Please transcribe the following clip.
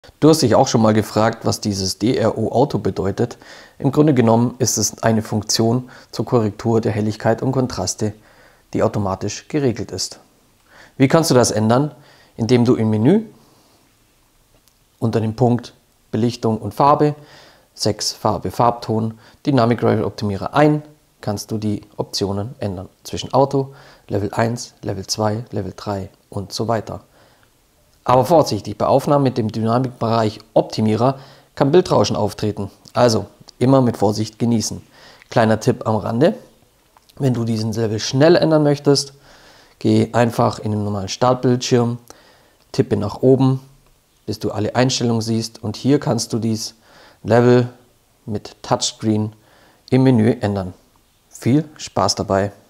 Du hast dich auch schon mal gefragt, was dieses DRO Auto bedeutet. Im Grunde genommen ist es eine Funktion zur Korrektur der Helligkeit und Kontraste, die automatisch geregelt ist. Wie kannst du das ändern? Indem du im Menü unter dem Punkt Belichtung und Farbe, 6 Farbe Farbton, Dynamic Range Optimierer ein, kannst du die Optionen ändern zwischen Auto, Level 1, Level 2, Level 3 und so weiter. Aber vorsichtig, bei Aufnahmen mit dem Dynamikbereich Optimierer kann Bildrauschen auftreten, also immer mit Vorsicht genießen. Kleiner Tipp am Rande, wenn du diesen Level schnell ändern möchtest, geh einfach in den normalen Startbildschirm, tippe nach oben, bis du alle Einstellungen siehst und hier kannst du dies Level mit Touchscreen im Menü ändern. Viel Spaß dabei!